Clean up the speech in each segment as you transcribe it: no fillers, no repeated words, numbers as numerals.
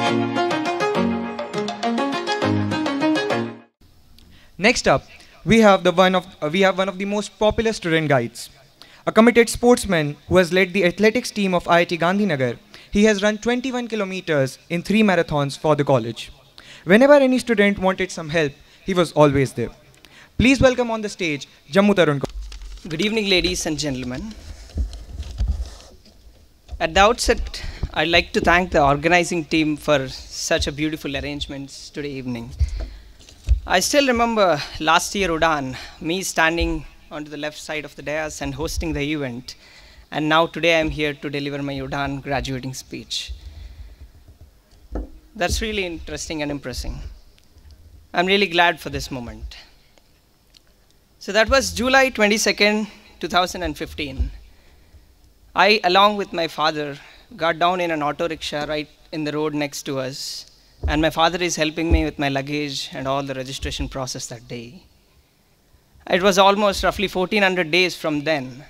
Next up, we have one of the most popular student guides, a committed sportsman who has led the athletics team of IIT Gandhinagar. He has run 21 kilometers in 3 marathons for the college. Whenever any student wanted some help, he was always there. Please welcome on the stage Jammu Tarun. Good evening, ladies and gentlemen. At the outset, I'd like to thank the organizing team for such a beautiful arrangements today evening. I still remember last year Udan, me standing onto the left side of the dais and hosting the event. And now today I'm here to deliver my Udan graduating speech. That's really interesting and impressive. I'm really glad for this moment. So that was July 22nd, 2015. I, along with my father, got down in an auto rickshaw right in the road next to us. And my father is helping me with my luggage and all the registration process that day. It was almost roughly 1400 days from then,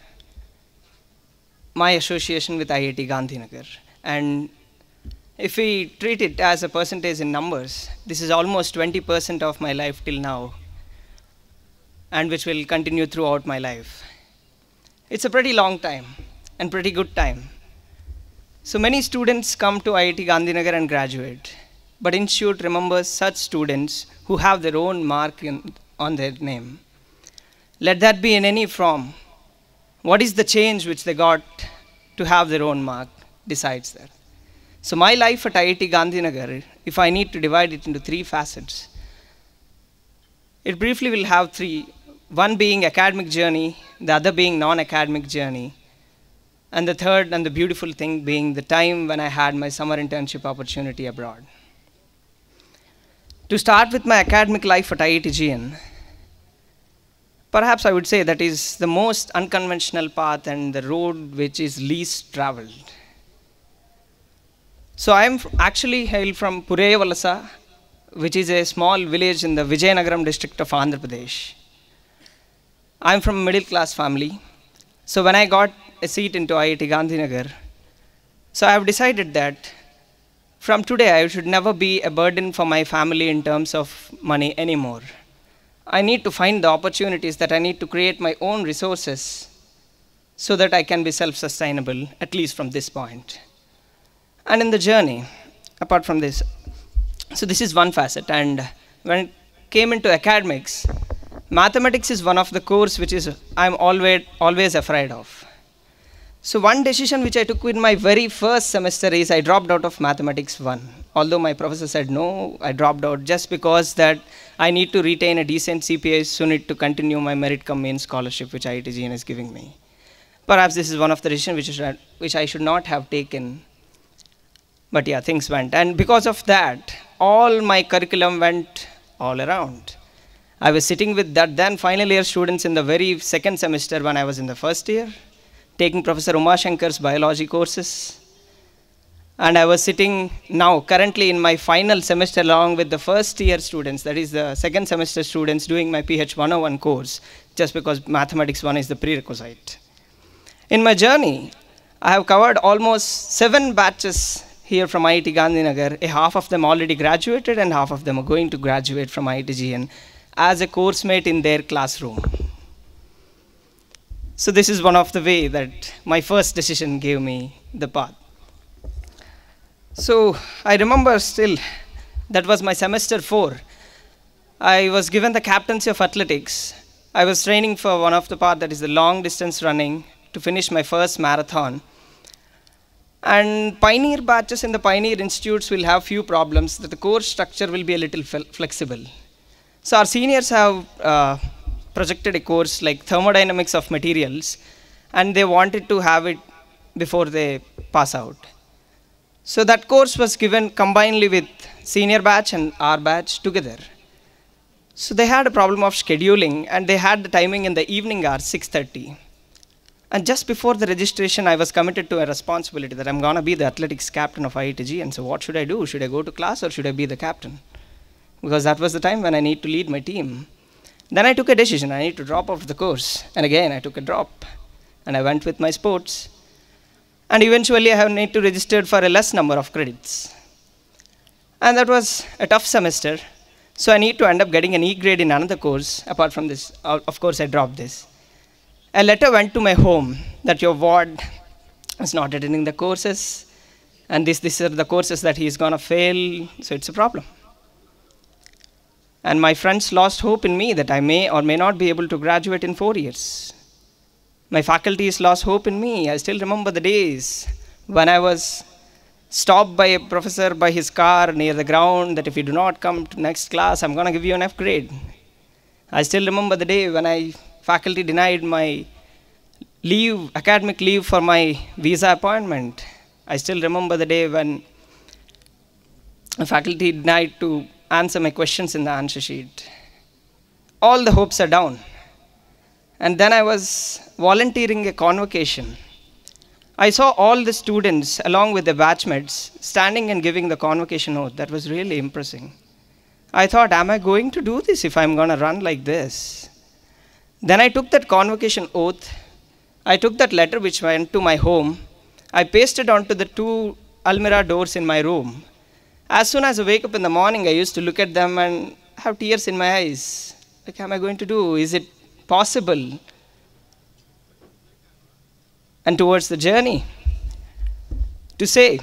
my association with IIT Gandhinagar. And if we treat it as a percentage in numbers, this is almost 20% of my life till now, and which will continue throughout my life. It's a pretty long time and pretty good time. So many students come to IIT Gandhinagar and graduate. But Institute remembers such students who have their own mark on their name. Let that be in any form. What is the change which they got to have their own mark decides that. So my life at IIT Gandhinagar, if I need to divide it into 3 facets, it briefly will have 3. One being academic journey, the other being non-academic journey, and the third and the beautiful thing being the time when I had my summer internship opportunity abroad. To start with my academic life at IIT-GN, perhaps I would say that is the most unconventional path and the road which is least traveled. So I am actually hail from Pureyavalasa, which is a small village in the Vijayanagaram district of Andhra Pradesh. I am from a middle class family. So when I got a seat into IIT Gandhinagar, so I have decided that from today, I should never be a burden for my family in terms of money anymore. I need to find the opportunities that I need to create my own resources so that I can be self-sustainable, at least from this point. And in the journey, apart from this, so this is one facet. And when it came into academics, mathematics is one of the course which is I'm always afraid of. So one decision which I took in my very first semester is I dropped out of Mathematics 1. Although my professor said no, I dropped out just because that I need to retain a decent CPA so need to continue my merit cum main scholarship which IIT-GN is giving me. Perhaps this is one of the decisions which I should not have taken. But yeah, things went. And because of that, all my curriculum went all around. I was sitting with that then final year students in the very second semester when I was in the first year, taking Professor Umashankar's biology courses. And I was sitting now currently in my final semester along with the first year students, that is the second semester students doing my PH 101 course, just because Mathematics 1 is the prerequisite. In my journey, I have covered almost 7 batches here from IIT Gandhinagar. Half of them already graduated and half of them are going to graduate from IIT-GN as a course mate in their classroom. So this is one of the way that my first decision gave me the path. So I remember still, that was my semester 4. I was given the captaincy of athletics. I was training for one of the path that is the long distance running to finish my first marathon. And pioneer batches in the pioneer institutes will have few problems that the course structure will be a little flexible. So our seniors have projected a course like thermodynamics of materials, and they wanted to have it before they pass out. So that course was given combinedly with senior batch and our batch together. So they had a problem of scheduling, and they had the timing in the evening hours, 6:30. And just before the registration, I was committed to a responsibility that I'm going to be the athletics captain of IIT-GN. And so what should I do? Should I go to class or should I be the captain? Because that was the time when I need to lead my team. Then I took a decision. I need to drop off the course. And again, I took a drop. And I went with my sports. And eventually, I have need to register for a less number of credits. And that was a tough semester. So I need to end up getting an E grade in another course. Apart from this, of course, I dropped this. A letter went to my home that your ward is not attending the courses, and these are the courses that he's gonna fail, so it's a problem. And my friends lost hope in me that I may or may not be able to graduate in 4 years. My faculties lost hope in me. I still remember the days when I was stopped by a professor by his car near the ground that if you do not come to next class, I'm gonna give you an F grade. I still remember the day when faculty denied my leave, academic leave for my visa appointment. I still remember the day when the faculty denied to answer my questions in the answer sheet. All the hopes are down. And then I was volunteering a convocation. I saw all the students along with the batchmates standing and giving the convocation oath. That was really impressive. I thought, am I going to do this if I'm going to run like this? Then I took that convocation oath. I took that letter which went to my home. I pasted onto the 2 almirah doors in my room. As soon as I wake up in the morning, I used to look at them and have tears in my eyes. Like, am I going to do? Is it possible? And towards the journey, to say,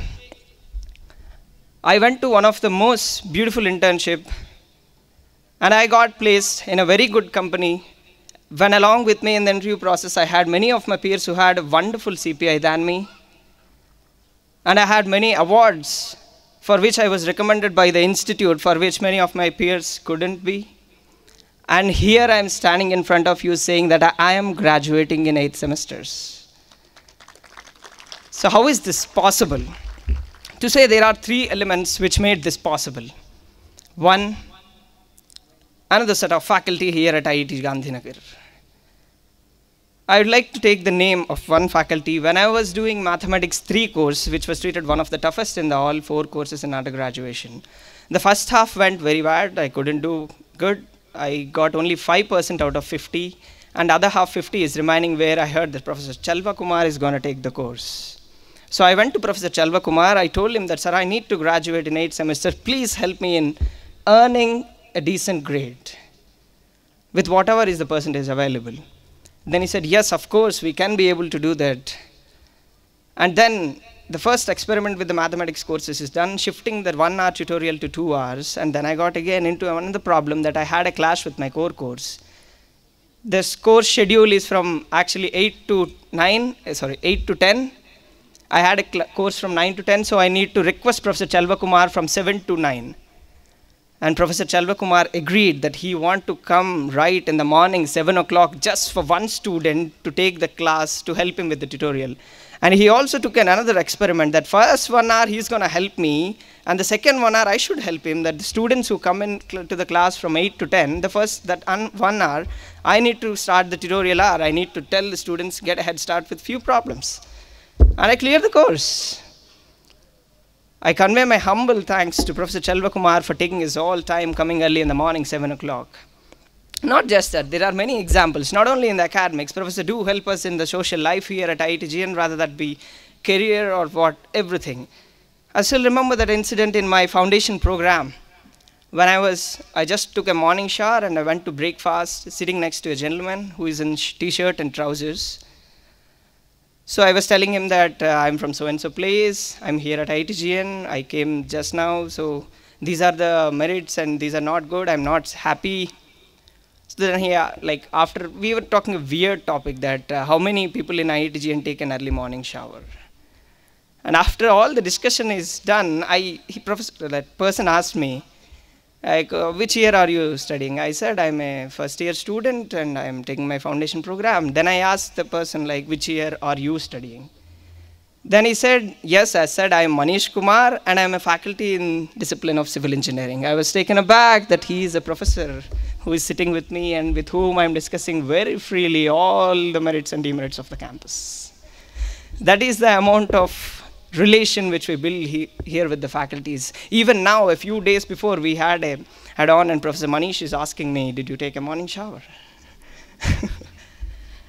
I went to one of the most beautiful internship, and I got placed in a very good company. When along with me in the interview process, I had many of my peers who had a wonderful CPI than me. And I had many awards for which I was recommended by the institute, for which many of my peers couldn't be. And here I am standing in front of you saying that I am graduating in 8 semesters. So how is this possible? To say there are 3 elements which made this possible. One, another set of faculty here at IIT Gandhinagar. I would like to take the name of one faculty. When I was doing Mathematics 3 course, which was treated one of the toughest in the all 4 courses in undergraduation, the first half went very bad. I couldn't do good. I got only 5% out of 50, and other half 50 is remaining where I heard that Professor Chelva Kumar is going to take the course. So I went to Professor Chelva Kumar. I told him that, sir, I need to graduate in 8 semesters. Please help me in earning a decent grade with whatever is the percentage available. Then he said, yes, of course, we can be able to do that. And then the first experiment with the mathematics courses is done, shifting the 1 hour tutorial to 2 hours. And then I got again into another problem that I had a clash with my core course. This course schedule is from actually 8 to 10. I had a course from 9 to 10, so I need to request Professor Chelva Kumar from 7 to 9. And Professor Chelva Kumar agreed that he wanted to come right in the morning, 7 o'clock, just for one student to take the class to help him with the tutorial. And he also took another experiment that first 1 hour he's going to help me, and the second 1 hour I should help him, that the students who come in to the class from 8 to 10, the first 1 hour, I need to start the tutorial hour. I need to tell the students, get a head start with few problems. And I cleared the course. I convey my humble thanks to Professor Chelva Kumar for taking his all time coming early in the morning, 7 o'clock. Not just that, there are many examples, not only in the academics. Professor, do help us in the social life here at IITGN, rather that be career or what, everything. I still remember that incident in my foundation program when I just took a morning shower and I went to breakfast, sitting next to a gentleman who is in t-shirt and trousers. So I was telling him that I'm from so-and-so place, I'm here at IITGN, I came just now, so these are the merits and these are not good, I'm not happy. So then after we were talking a weird topic that how many people in IITGN take an early morning shower. And after all the discussion is done, that person asked me, like, which year are you studying? I said, I'm a first year student and I'm taking my foundation program. Then I asked the person, like, which year are you studying? Then he said, yes, I said, I'm Manish Kumar and I'm a faculty in discipline of civil engineering. I was taken aback that he is a professor who is sitting with me and with whom I'm discussing very freely all the merits and demerits of the campus. That is the amount of relation which we build here with the faculties. Even now, a few days before, we had on, and Professor Manish is asking me, did you take a morning shower?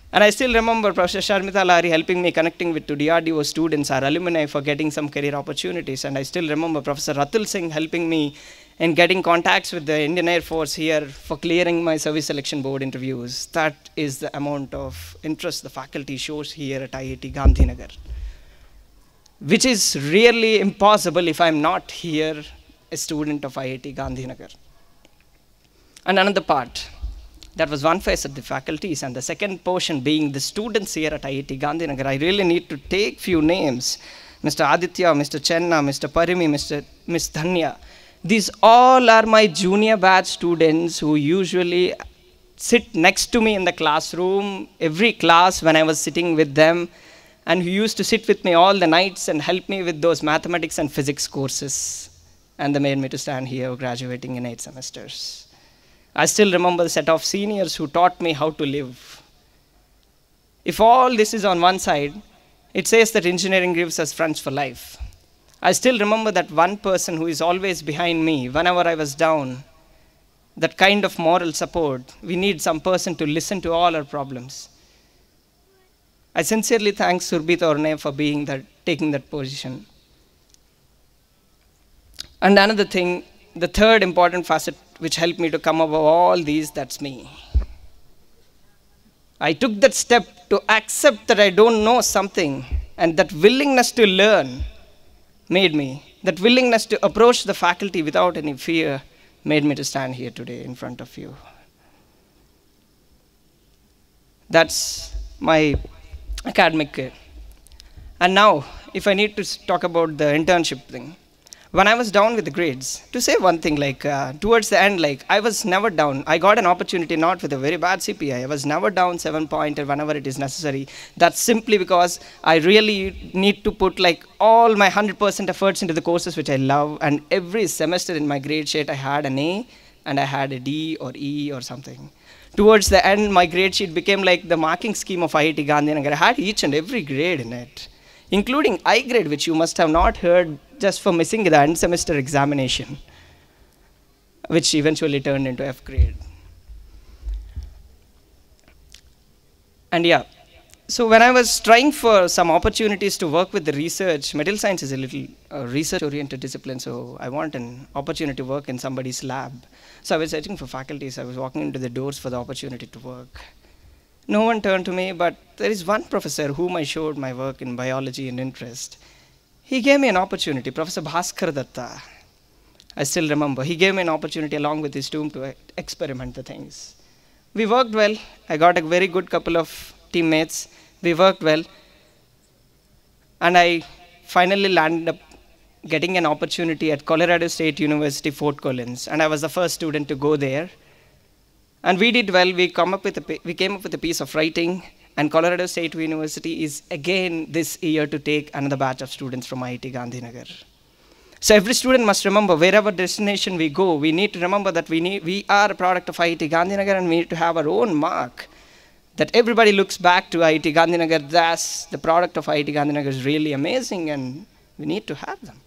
And I still remember Professor Sharmita Lahari helping me connecting with to DRDO students, our alumni, for getting some career opportunities. And I still remember Professor Ratul Singh helping me in getting contacts with the Indian Air Force here for clearing my service selection board interviews. That is the amount of interest the faculty shows here at IIT Gandhinagar, which is really impossible if I'm not here a student of IIT Gandhinagar. And another part, that was one phase of the faculties, and the second portion being the students here at IIT Gandhinagar. I really need to take few names. Mr. Aditya, Mr. Chenna, Mr. Parimi, Ms. Dhanya. These all are my junior batch students who usually sit next to me in the classroom, every class when I was sitting with them, and who used to sit with me all the nights and help me with those mathematics and physics courses. And they made me to stand here graduating in 8 semesters. I still remember the set of seniors who taught me how to live. If all this is on one side, it says that engineering gives us friends for life. I still remember that one person who is always behind me whenever I was down, that kind of moral support. We need some person to listen to all our problems. I sincerely thank Surbhi Torne for taking that position. And another thing, the third important facet which helped me to come above all these, that's me. I took that step to accept that I don't know something, and that willingness to learn made me. That willingness to approach the faculty without any fear made me to stand here today in front of you. That's my academic career. And now, if I need to talk about the internship thing, when I was down with the grades, to say one thing, towards the end, I was never down. I got an opportunity not with a very bad CPI. I was never down 7 point or whenever it is necessary. That's simply because I really need to put all my 100% efforts into the courses which I love. And every semester in my grade sheet, I had an A and I had a D or E or something. Towards the end, my grade sheet became like the marking scheme of IIT Gandhinagar. I had each and every grade in it, including I grade, which you must have not heard just for missing the end semester examination, which eventually turned into F grade. And yeah, so when I was trying for some opportunities to work with the research, material science is a little research-oriented discipline, so I want an opportunity to work in somebody's lab. So I was searching for faculties. I was walking into the doors for the opportunity to work. No one turned to me, but there is one professor whom I showed my work in biology and interest. He gave me an opportunity, Professor Bhaskar Datta. I still remember. He gave me an opportunity along with his team to experiment the things. We worked well. I got a very good couple of teammates. We worked well. And I finally landed up getting an opportunity at Colorado State University, Fort Collins. And I was the first student to go there. And we did well. We came up with a piece of writing, and Colorado State University is again this year to take another batch of students from IIT Gandhinagar. So every student must remember, wherever destination we go, we need to remember that we are a product of IIT Gandhinagar, and we need to have our own mark. That everybody looks back to IIT Gandhinagar, that's the product of IIT Gandhinagar is really amazing, and we need to have them.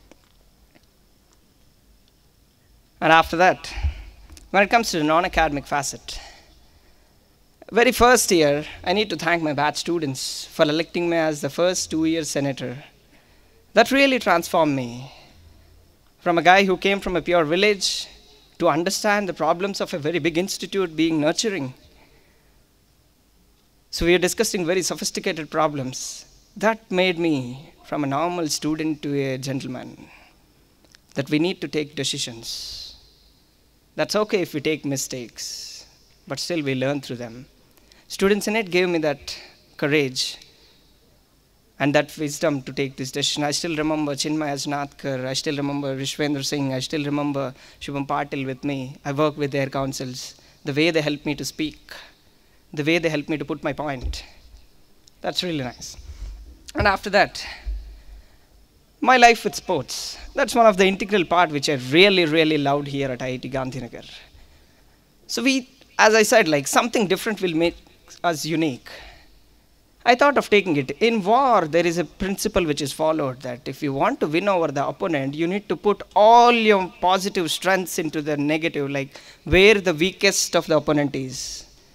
And after that, when it comes to the non-academic facet, very first year, I need to thank my batch students for electing me as the first 2-year senator. That really transformed me. From a guy who came from a pure village to understand the problems of a very big institute being nurturing. So we are discussing very sophisticated problems. That made me from a normal student to a gentleman. That we need to take decisions. That's okay if we take mistakes, but still we learn through them. Students in it gave me that courage and that wisdom to take this decision. I still remember Chinmay Ajnatkar, I still remember Rishwendra Singh, I still remember Shubham Patil with me. I work with their councils. The way they helped me to speak, the way they helped me to put my point. That's really nice. And after that, my life with sports. That's one of the integral part which I really, really loved here at IIT Gandhinagar. So as I said, something different will make us unique. I thought of taking it. In war, there is a principle which is followed that if you want to win over the opponent, you need to put all your positive strengths into the negative, where the weakest of the opponent is.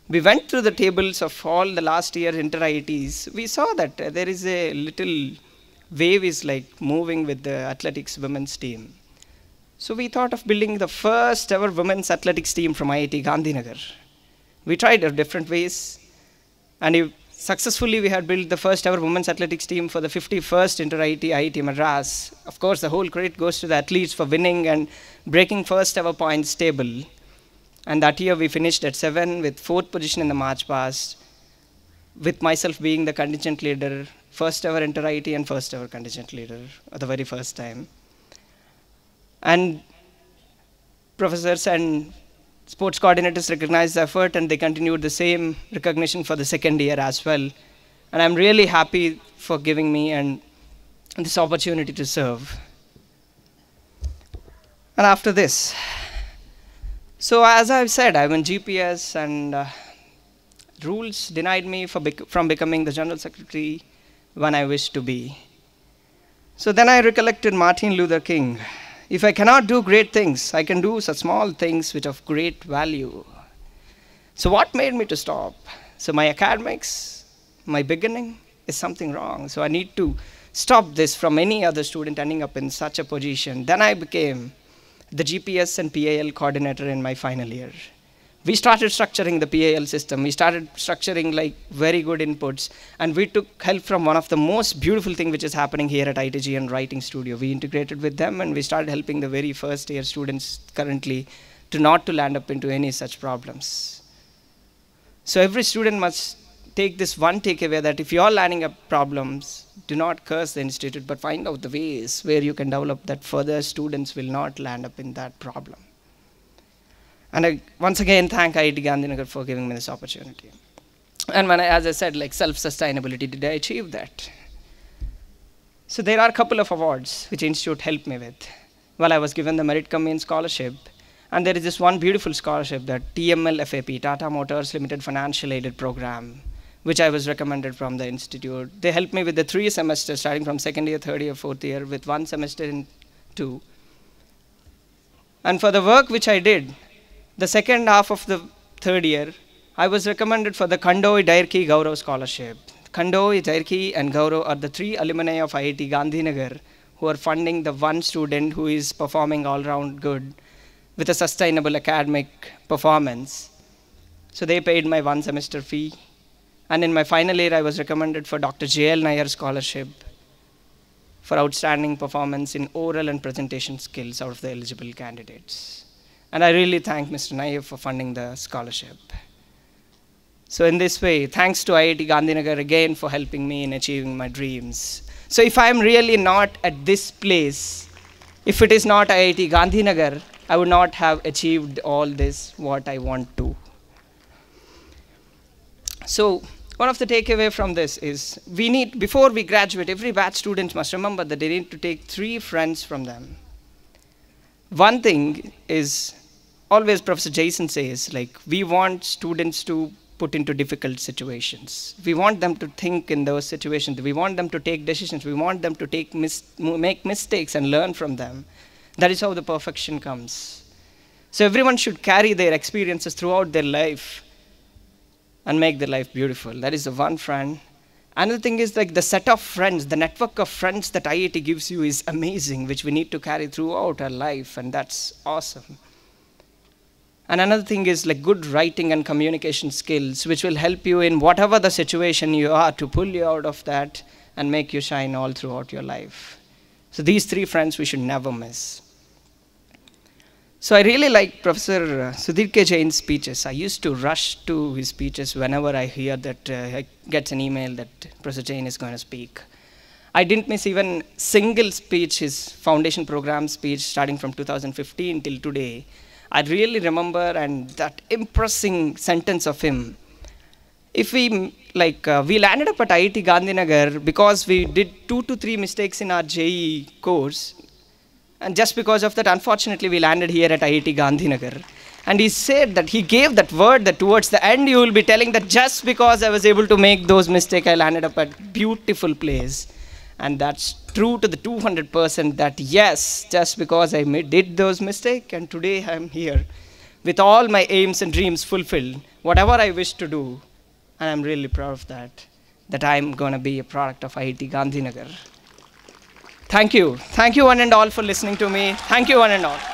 We went through the tables of all the last year inter-IITs. We saw that there is a little wave is like moving with the athletics women's team. So we thought of building the first ever women's athletics team from IIT Gandhinagar. We tried different ways, and successfully we had built the first ever women's athletics team for the 51st inter-IIT IIT Madras. Of course, the whole credit goes to the athletes for winning and breaking first ever points table. And that year we finished at 7 with 4th position in the March past, with myself being the contingent leader, first ever inter-IIT and first ever contingent leader at the very first time. And professors and sports coordinators recognized the effort, and they continued the same recognition for the second year as well. And I'm really happy for giving me and this opportunity to serve. And after this, so as I've said, I'm in GPS, and rules denied me from becoming the General Secretary when I wished to be. So then I recollected Martin Luther King. If I cannot do great things, I can do such small things which of great value. So what made me to stop? So my academics, my beginning is something wrong. So I need to stop this from any other student ending up in such a position. Then I became the GPS and PAL coordinator in my final year. We started structuring the PAL system. We started structuring like very good inputs, and we took help from one of the most beautiful thing which is happening here at ITG and Writing Studio. We integrated with them, and we started helping the very first year students currently to not to land up into any such problems. So every student must take this one takeaway, that if you're landing up problems, do not curse the institute, but find out the ways where you can develop that further students will not land up in that problem. And I once again thank IIT Gandhinagar for giving me this opportunity. And as I said, like self-sustainability, did I achieve that? So there are a couple of awards which institute helped me with. Well, I was given the Merit Cum in Scholarship, and there is this one beautiful scholarship, that TML FAP, Tata Motors Limited Financial Aided Program, which I was recommended from the institute. They helped me with the 3 semesters, starting from second year, third year, fourth year, with 1 semester in 2. And for the work which I did, the second half of the third year, I was recommended for the Khandoi Dairki Gaurav Scholarship. Khandoi, Dairki, and Gaurav are the 3 alumni of IIT Gandhinagar who are funding the one student who is performing all round good with a sustainable academic performance. So they paid my 1 semester fee. And in my final year, I was recommended for Dr. J.L. Nair Scholarship for outstanding performance in oral and presentation skills out of the eligible candidates. And I really thank Mr. Nair for funding the scholarship. So in this way, thanks to IIT Gandhinagar again for helping me in achieving my dreams. So if I'm really not at this place, if it is not IIT Gandhinagar, I would not have achieved all this what I want to. So one of the takeaway from this is, before we graduate, every batch student must remember that they need to take 3 friends from them. One thing is, always Professor Jason says, like, we want students to put into difficult situations. We want them to think in those situations. We want them to take decisions. We want them to make mistakes and learn from them. That is how the perfection comes. So everyone should carry their experiences throughout their life and make their life beautiful. That is the one friend. Another thing is, like, the set of friends, the network of friends that IIT gives you is amazing, which we need to carry throughout our life, and that's awesome. And another thing is, like, good writing and communication skills, which will help you in whatever the situation you are, to pull you out of that and make you shine all throughout your life. So these 3 friends we should never miss. So I really like Professor Sudhir K. Jain's speeches. I used to rush to his speeches whenever I hear that I get an email that Professor Jain is going to speak. I didn't miss even single speech, his foundation program speech starting from 2015 till today. I really remember, and that impressing sentence of him. If we landed up at IIT Gandhinagar because we did 2 to 3 mistakes in our JEE course. And just because of that, unfortunately, we landed here at IIT Gandhinagar. And he said that he gave that word that towards the end, you will be telling that just because I was able to make those mistakes, I landed up at beautiful place. And that's true to the 200%, that yes, just because I did those mistakes, and today I'm here with all my aims and dreams fulfilled, whatever I wish to do, and I'm really proud of that I'm going to be a product of IIT Gandhinagar. Thank you. Thank you one and all for listening to me. Thank you one and all.